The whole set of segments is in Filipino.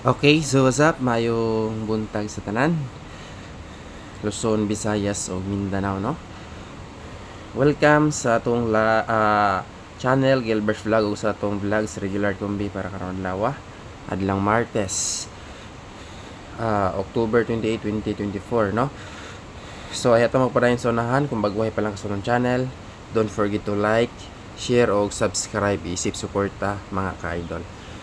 Okay, so what's up? Mayong buntag sa tanan. Luzon, Visayas o Mindanao, no? Welcome sa atong channel Gilbert's Vlog o sa atong vlog sa regular kumbi para karon lawa. Adlang Martes, October 28, 2024, no? So ay ato magpadayon sa unahan kung bagway pa lang sa atong channel. Don't forget to like, share o subscribe isip suporta mga ka-idol.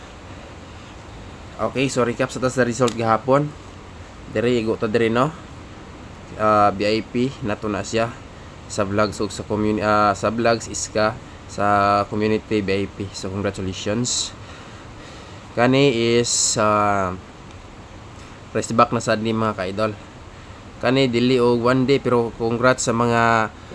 Okay, so recap sa tas result gahapon. Dire igo ta dire no. VIP nato na siya sa vlogs ug sa community sa vlogs iska sa community VIP. So congratulations. Kani is rest back na sad ni mga ka-idol. Kani dili og 1 day pero congrats sa mga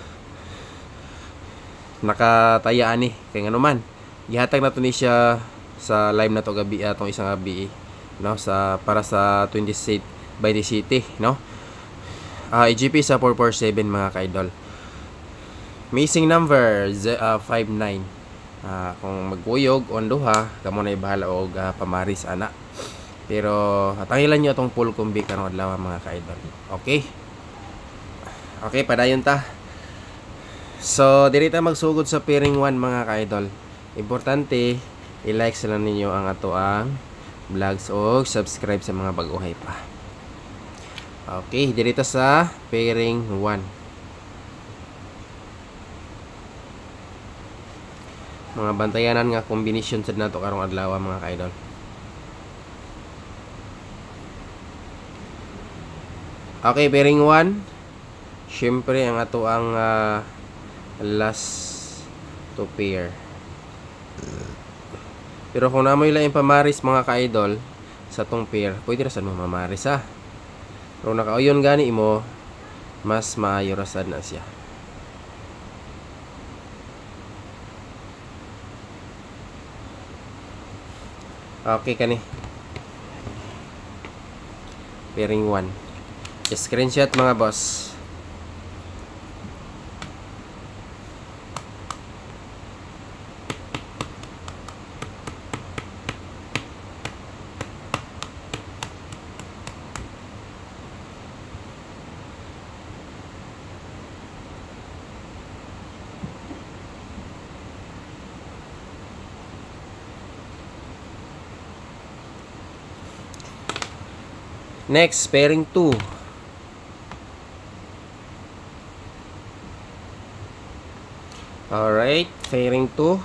nakataya ani kay nganuman. Gihatag nato ni siya sa live na to gabi atong isang gabi no sa para sa 26 by the city no. EGP sa 447 mga ka-idol. Missing number 59. Kung magkuyog on duha kamo na ibahala og pamaris ana. Pero hatangilan niyo atong full combi karong adlaw mga ka-idol. Okay. Okay, padayon ta. So diri ta magsugod sa pairing 1 mga ka-idol. Importante i-like sila ninyo ang ato ang vlogs o subscribe sa mga baguhay pa. Okay, dito sa pairing 1. Mga bantayanan nga combination sad nato karong adlaw mga ka-idol. Okay, pairing 1. Syempre ang ato ang last to pair. Pero kung namoy lang yung pamaris mga ka-idol sa tong pair, pwede ra sad mo mamaris ha. Pero nakauyon gani mo, mas maayo ra sad na siya. Okay kani. Pairing 1. Screenshot mga boss. Next, pairing 2. Alright, pairing 2.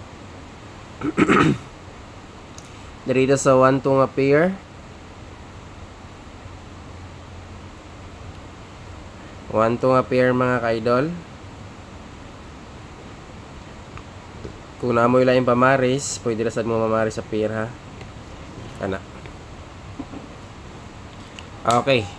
Dito sa 1 2 nga pair. 1 2 nga pair mga ka-idol. Kung namoy lang yung pamaris, pwede na sad mo mamaris sa pair ha. Kana. Okay.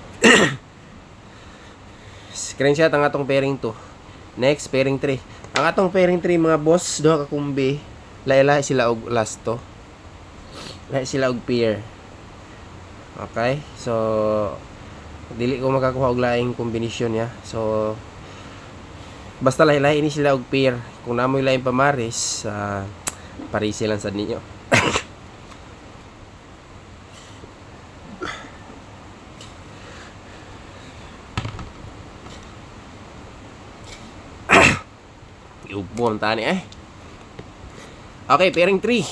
Screenshot ang atong pairing 2. Next, pairing 3. Ang atong pairing 3 mga boss, duha ka kumbi. Laila sila og last to. Laila sila og pair. Okay? So dili ko makakuha og laing kombinasyon ya. So basta laila ini sila og pair. Kung namoy laing pamaris, parisi lang sad ninyo. Upo ang tani Okay, pairing 3.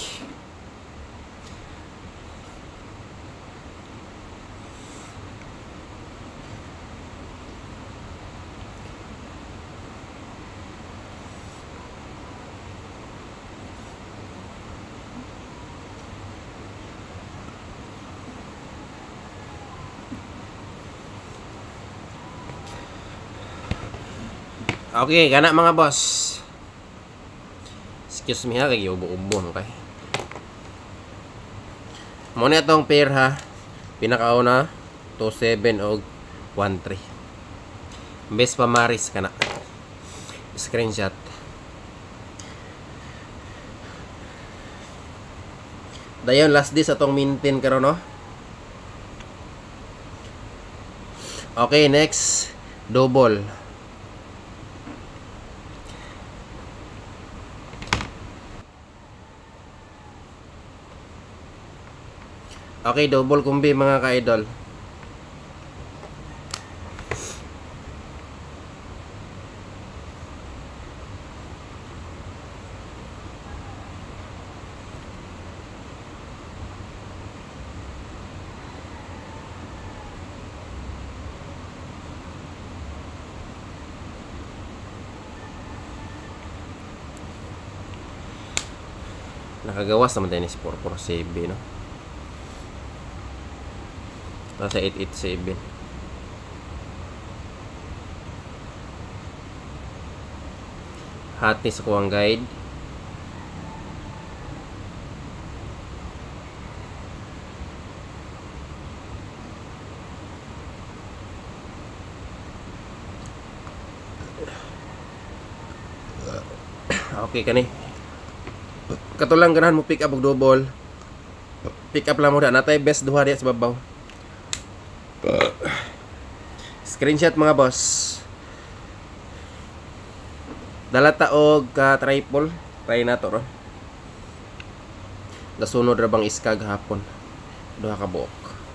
Okay, kana mga boss. Excuse me ha, kay ubo-ubo okay. Muna itong pair ha. Pinakauna 27 og 13. Best pamaris ka na. Screenshot. Dayon last this atong maintain karon no. Okay, next double. Okay, double combi mga ka-idol. Nakagawas naman din is 447, no? Nasa 887. Hotness ko ang guide. Okay kani. Katulang ganahan mo pick up og double. Pick up lang mo da natay best duha diya sa babaw. Screenshot mga boss. Dala ta og ka triple. Try na to ron. Nasunod ra bang iskag hapon. Duha ka buok.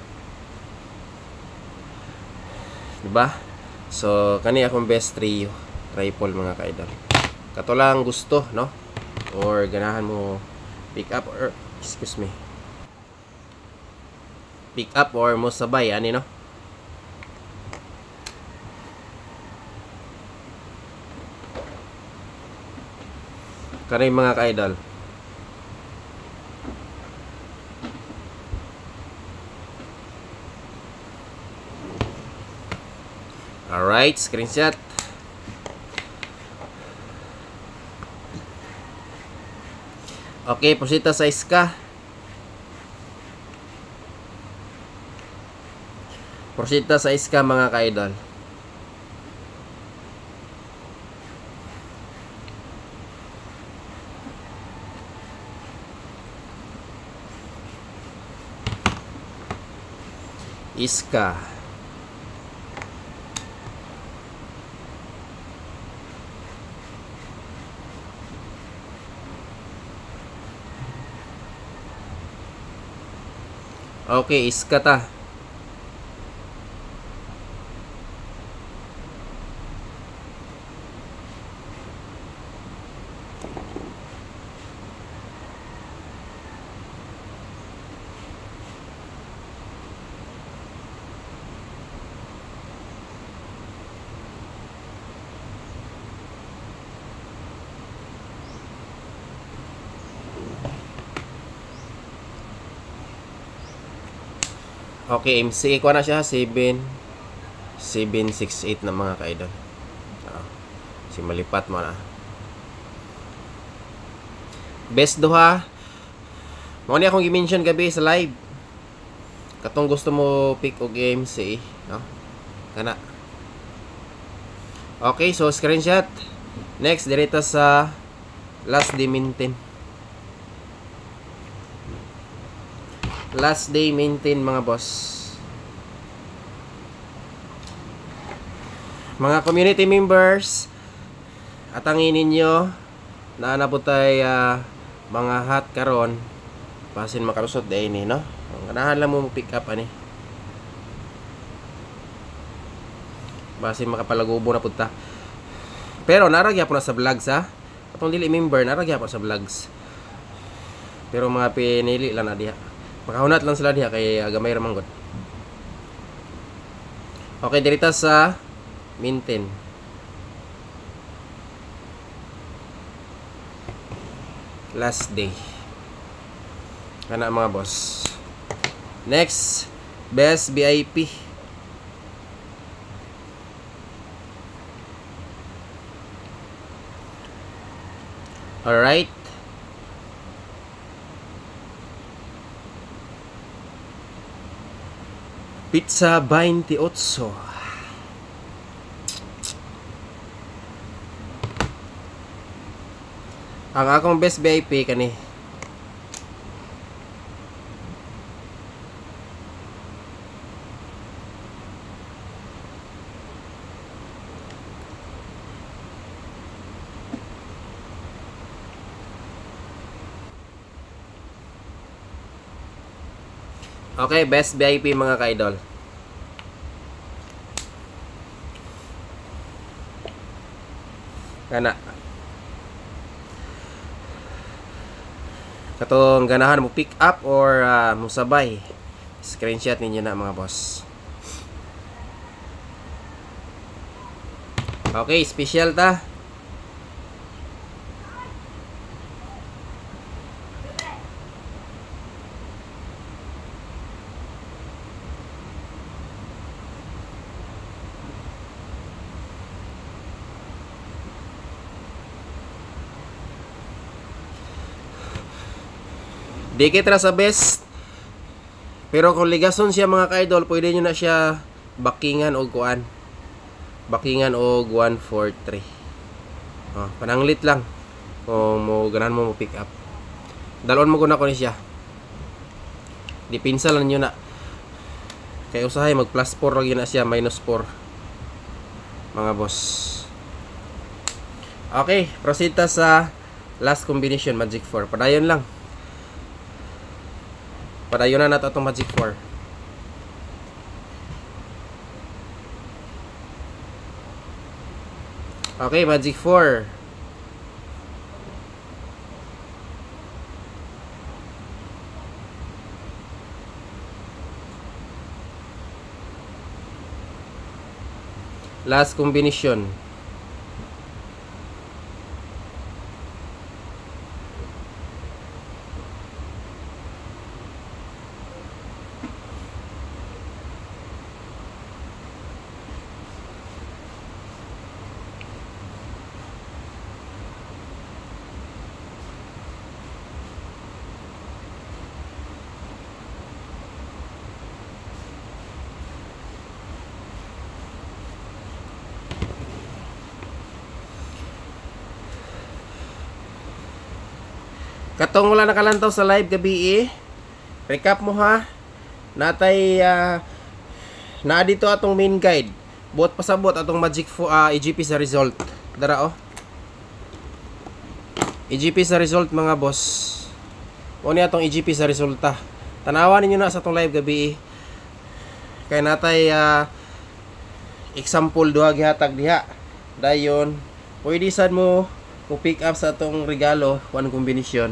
Diba? So kani akong best trio. Triple mga ka-idol. Katulang gusto, no? Or ganahan mo pick up or excuse me. Pick up or mo sabay ani no? Kani mga ka-idol. Alright, screenshot. Okay, posita sa iska. Posita sa iska mga ka-idol. Iska. Okay, iska ta. Okay, MC ko na siya 768 na mga ka-idol. Si malipat mo na. Best duha. Mo ni akong gi-mention gabi sa live. Katong gusto mo pick og MC, no? Kana. Okay, so screenshot. Next direta sa last day maintain. Last day maintain mga boss. Mga community members, atangin ninyo na nabutay mga hot karon pasin makalusot day ni, no? Ganahan lang mo pick up ani. Basin makapalagubo na punta. Pero naragya po na sa vlogs ha. Atong dili member naragya po sa vlogs. Pero mga pinili lang na diha. Makahunat lang sila diha kay gamay ra manggod. Okay, dirita sa maintain. Last day. Kana mga boss. Next, best VIP. Alright. Pizza 28. Ang akong best VIP kani. Okay, best VIP mga ka-idol. Kana. Katong ganahan mo pick up or mo sabay. Screenshot ninyo na mga boss. Okay, special ta. Dikit ra sa best. Pero kung ligason siya mga ka-idol, pwede nyo na siya bakingan o kuan. Bakingan o 143. Pananglit lang. Kung mo ganahan mo pick up. Dalon mo guna ko ni siya. Dipinsa lang nyo na. Kaya usahay mag plus 4 lagi na siya, minus 4. Mga boss. Okay, proceed ta sa last combination, Magic 4. Padayon lang. Padayon na nato itong Magic 4. Okay, Magic 4. Last combination. Katong wala nakalantaw sa live gabi recap mo ha. Natay naa dito atong main guide. Buot pasabot atong Magic EGP sa result. Dara EGP sa result mga boss. O ni atong EGP sa resulta. Tanawan ninyo na sa atong live gabi kay natay example duha gihatag diha. Dayon pwede sad mo pick up sa atong regalo, one combination.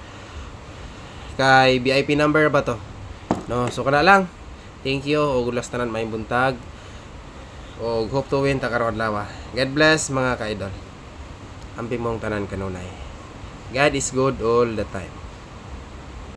Kay VIP number ba to? No, so kana lang. Thank you og last tanan may buntag. Og hope to win ta karon adlaw. God bless mga ka-idol. Amping mong tanan kanunay. God is good all the time.